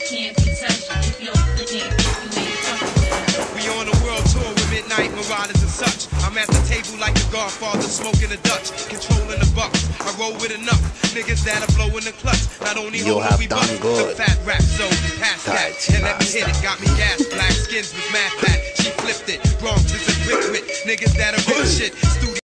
can't be touched. If you're looking, you ain't fucking with us. We on a world tour with Midnight Marauders and such. I'm at the table like the Godfather, smoking a Dutch, controlling the bucks. I roll with enough niggas that'll blow in the clutch. Not only hold we bust the fat rap, so pass that and let me hit it. Got me gas, black skins with mad fat. She flipped it. Bronx is equipped with niggas that'll rip shit.